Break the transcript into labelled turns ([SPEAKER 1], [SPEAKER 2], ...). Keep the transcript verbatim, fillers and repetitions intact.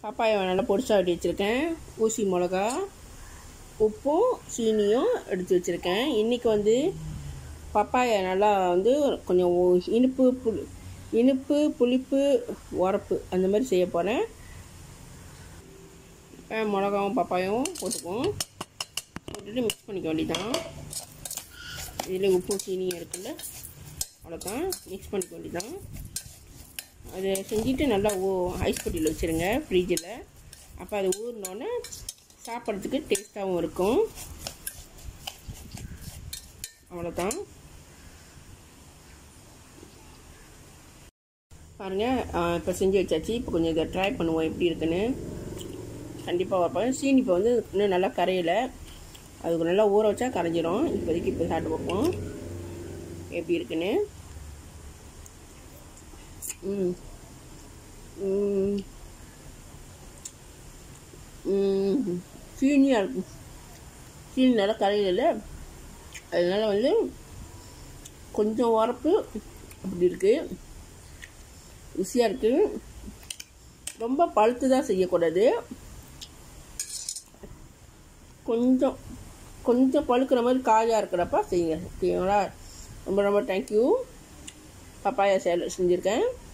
[SPEAKER 1] பப்பாயை நல்லா பொடிசாக வெட்டி வச்சுருக்கேன். ஊசி மிளகா, உப்பும் சீனியும் எடுத்து வச்சுருக்கேன். இன்றைக்கி வந்து பப்பாயை நல்லா வந்து கொஞ்சம் இனிப்பு புளி இனிப்பு புளிப்பு உரப்பு அந்த மாதிரி செய்ய போகிறேன். மிளகாவும் பப்பாயும் போட்டுக்குவோம். போட்டுட்டு மிக்ஸ் பண்ணிக்க வேண்டியதான். இதில் உப்பு சீனியும் இருக்குல்ல, அவ்வளோதான். மிக்ஸ் பண்ணிக்க வேண்டியதான். அதை செஞ்சுட்டு நல்லா ஊ ஐஸ் பெட்டியில் வச்சுருங்க ஃப்ரிட்ஜில். அப்போ அது ஊறினோன்னே சாப்பிட்றதுக்கு டேஸ்ட்டாகவும் இருக்கும். அவ்வளோதான். பாருங்கள், இப்போ செஞ்சு வச்சாச்சு. இப்போ கொஞ்சம் இதை ட்ரை பண்ணுவோம் எப்படி இருக்குன்னு. கண்டிப்பாக வைப்பேன். சீனி இப்போ வந்து இன்னும் நல்லா கரையலை, அதுக்கு நல்லா ஊற வச்சா கரைஞ்சிரும். இப்போதைக்கு இப்போ சாப்பிட்டு பார்ப்போம் எப்படி இருக்குன்னு. ம் சீனியாக இருக்கும். சீனி நல்லா கரையில, அதனால வந்து கொஞ்சம் உரப்பு அப்படி இருக்குது, ருசியாக இருக்குது. ரொம்ப பழுத்து தான் செய்யக்கூடாது, கொஞ்சம் கொஞ்சம் பழுக்கிற மாதிரி காயாக இருக்கிறப்ப செய்யுங்க. ஓகேங்களா? ரொம்ப ரொம்ப தேங்க்யூ. பப்பாயா சேலட் செஞ்சுருக்கேன்.